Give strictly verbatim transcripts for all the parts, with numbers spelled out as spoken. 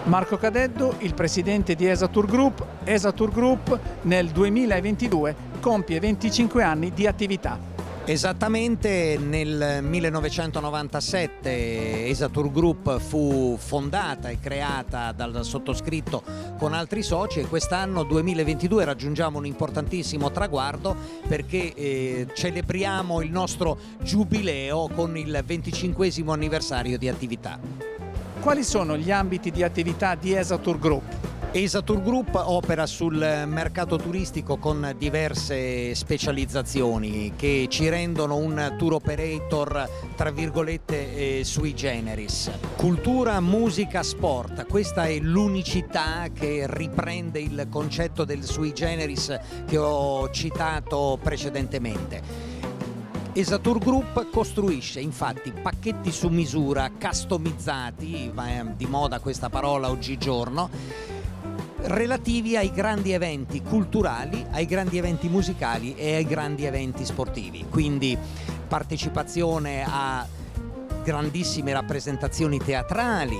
Marco Cadeddu, il presidente di ESATOUR Group. ESATOUR Group nel duemilaventidue compie venticinque anni di attività. Esattamente nel millenovecentonovantasette ESATOUR Group fu fondata e creata dal sottoscritto con altri soci e quest'anno duemilaventidue raggiungiamo un importantissimo traguardo perché eh, celebriamo il nostro giubileo con il venticinquesimo anniversario di attività. Quali sono gli ambiti di attività di ESATOUR Group? ESATOUR Group opera sul mercato turistico con diverse specializzazioni che ci rendono un tour operator tra virgolette eh, sui generis. Cultura, musica, sport, questa è l'unicità che riprende il concetto del sui generis che ho citato precedentemente. ESATOUR Group costruisce infatti pacchetti su misura, customizzati, va di moda questa parola oggigiorno, relativi ai grandi eventi culturali, ai grandi eventi musicali e ai grandi eventi sportivi. Quindi partecipazione a grandissime rappresentazioni teatrali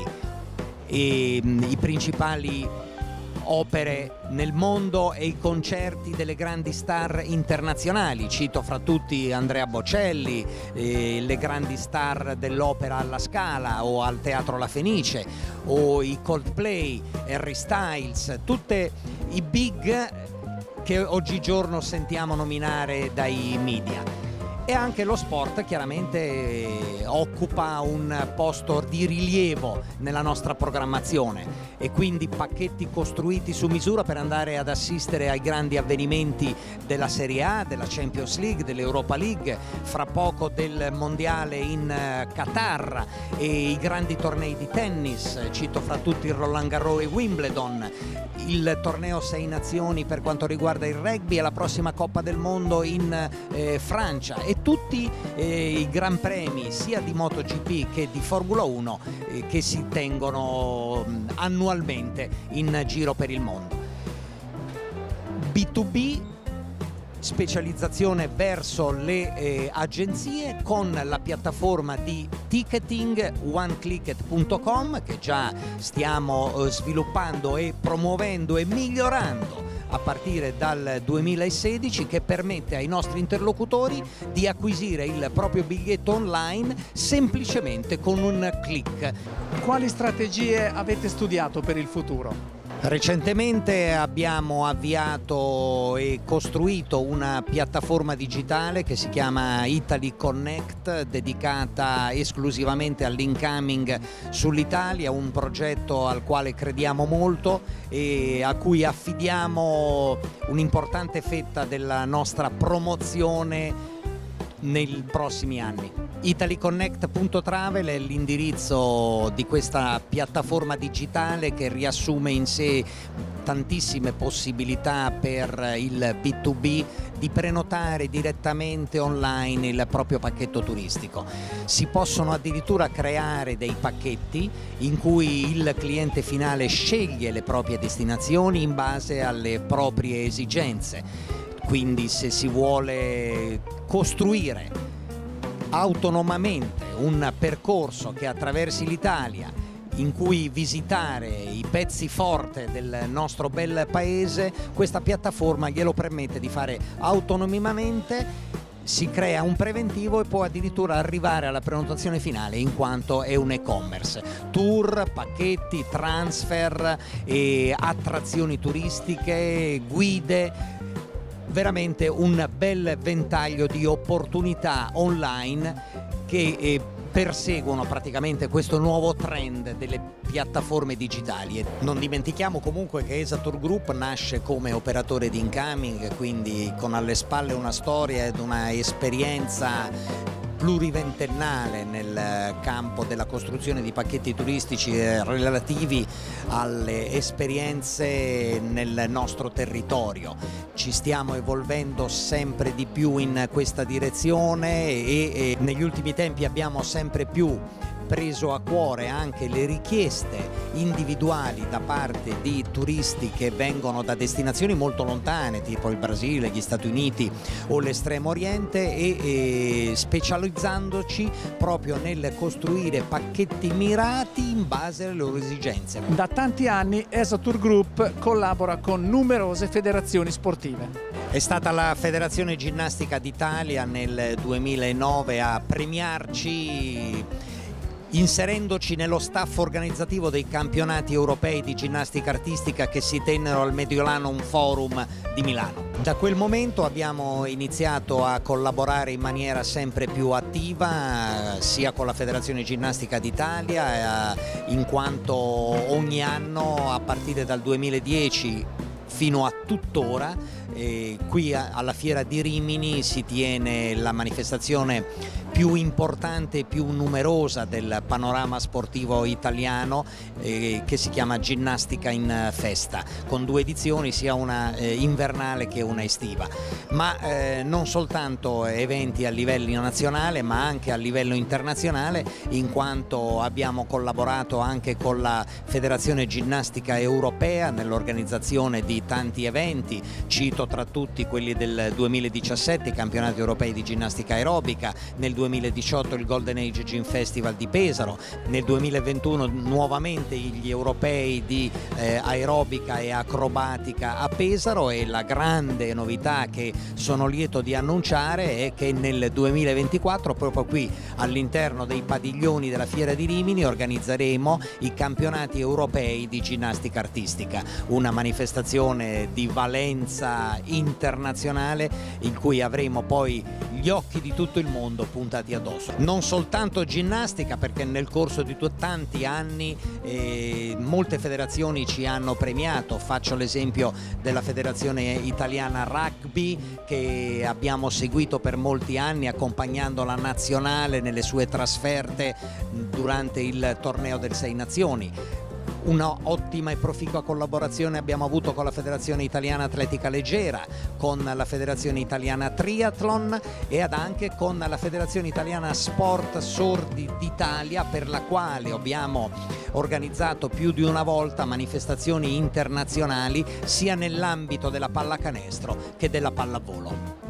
e i principali opere nel mondo e i concerti delle grandi star internazionali, cito fra tutti Andrea Bocelli, eh, le grandi star dell'opera alla Scala o al Teatro La Fenice, o i Coldplay, Harry Styles, tutti i big che oggigiorno sentiamo nominare dai media. E anche lo sport chiaramente occupa un posto di rilievo nella nostra programmazione e quindi pacchetti costruiti su misura per andare ad assistere ai grandi avvenimenti della Serie A, della Champions League, dell'Europa League, fra poco del Mondiale in Qatar e i grandi tornei di tennis, cito fra tutti il Roland Garros e Wimbledon, il torneo Sei Nazioni per quanto riguarda il rugby e la prossima Coppa del Mondo in eh, Francia e tutti eh, i gran premi sia di MotoGP che di Formula uno eh, che si tengono mh, annualmente in giro per il mondo. B due B, specializzazione verso le eh, agenzie con la piattaforma di ticketing one clicket punto com che già stiamo eh, sviluppando e promuovendo e migliorando a partire dal duemilasedici, che permette ai nostri interlocutori di acquisire il proprio biglietto online semplicemente con un click. Quali strategie avete studiato per il futuro? Recentemente abbiamo avviato e costruito una piattaforma digitale che si chiama Italy Connect, dedicata esclusivamente all'incoming sull'Italia, un progetto al quale crediamo molto e a cui affidiamo un'importante fetta della nostra promozione nei prossimi anni. italy connect punto travel è l'indirizzo di questa piattaforma digitale che riassume in sé tantissime possibilità per il B due B di prenotare direttamente online il proprio pacchetto turistico. Si possono addirittura creare dei pacchetti in cui il cliente finale sceglie le proprie destinazioni in base alle proprie esigenze. Quindi se si vuole costruire autonomamente un percorso che attraversi l'Italia, in cui visitare i pezzi forte del nostro bel paese, questa piattaforma glielo permette di fare autonomamente, si crea un preventivo e può addirittura arrivare alla prenotazione finale in quanto è un e-commerce. Tour, pacchetti, transfer, e attrazioni turistiche, guide, veramente un bel ventaglio di opportunità online che eh, perseguono praticamente questo nuovo trend delle piattaforme digitali. Non dimentichiamo comunque che ESATOUR Group nasce come operatore di incoming, quindi con alle spalle una storia ed una esperienza pluriventennale nel campo della costruzione di pacchetti turistici relativi alle esperienze nel nostro territorio. Ci stiamo evolvendo sempre di più in questa direzione e, e negli ultimi tempi abbiamo sempre più preso a cuore anche le richieste individuali da parte di turisti che vengono da destinazioni molto lontane, tipo il Brasile, gli Stati Uniti o l'Estremo Oriente, e, e specializzandoci proprio nel costruire pacchetti mirati in base alle loro esigenze. Da tanti anni ESA Tour Group collabora con numerose federazioni sportive. È stata la Federazione Ginnastica d'Italia nel duemilanove a premiarci inserendoci nello staff organizzativo dei campionati europei di ginnastica artistica che si tennero al Mediolanum Forum di Milano. Da quel momento abbiamo iniziato a collaborare in maniera sempre più attiva sia con la Federazione Ginnastica d'Italia, in quanto ogni anno a partire dal duemiladieci fino a tuttora eh, qui a, alla Fiera di Rimini si tiene la manifestazione più importante e più numerosa del panorama sportivo italiano, eh, che si chiama Ginnastica in Festa, con due edizioni, sia una eh, invernale che una estiva, ma eh, non soltanto eventi a livello nazionale ma anche a livello internazionale, in quanto abbiamo collaborato anche con la Federazione Ginnastica Europea nell'organizzazione di tanti eventi. Cito tra tutti quelli del duemiladiciassette, i campionati europei di ginnastica aerobica, nel duemiladiciotto il Golden Age Gym Festival di Pesaro, nel duemilaventuno nuovamente gli europei di eh, aerobica e acrobatica a Pesaro, e la grande novità che sono lieto di annunciare è che nel duemilaventiquattro proprio qui all'interno dei padiglioni della Fiera di Rimini organizzeremo i campionati europei di ginnastica artistica, una manifestazione di valenza internazionale in cui avremo poi gli occhi di tutto il mondo puntati addosso. Non soltanto ginnastica, perché nel corso di tanti anni eh, molte federazioni ci hanno premiato. Faccio l'esempio della Federazione Italiana Rugby, che abbiamo seguito per molti anni accompagnando la nazionale nelle sue trasferte durante il torneo delle Sei Nazioni. Una ottima e proficua collaborazione abbiamo avuto con la Federazione Italiana Atletica Leggera, con la Federazione Italiana Triathlon e anche con la Federazione Italiana Sport Sordi d'Italia, per la quale abbiamo organizzato più di una volta manifestazioni internazionali sia nell'ambito della pallacanestro che della pallavolo.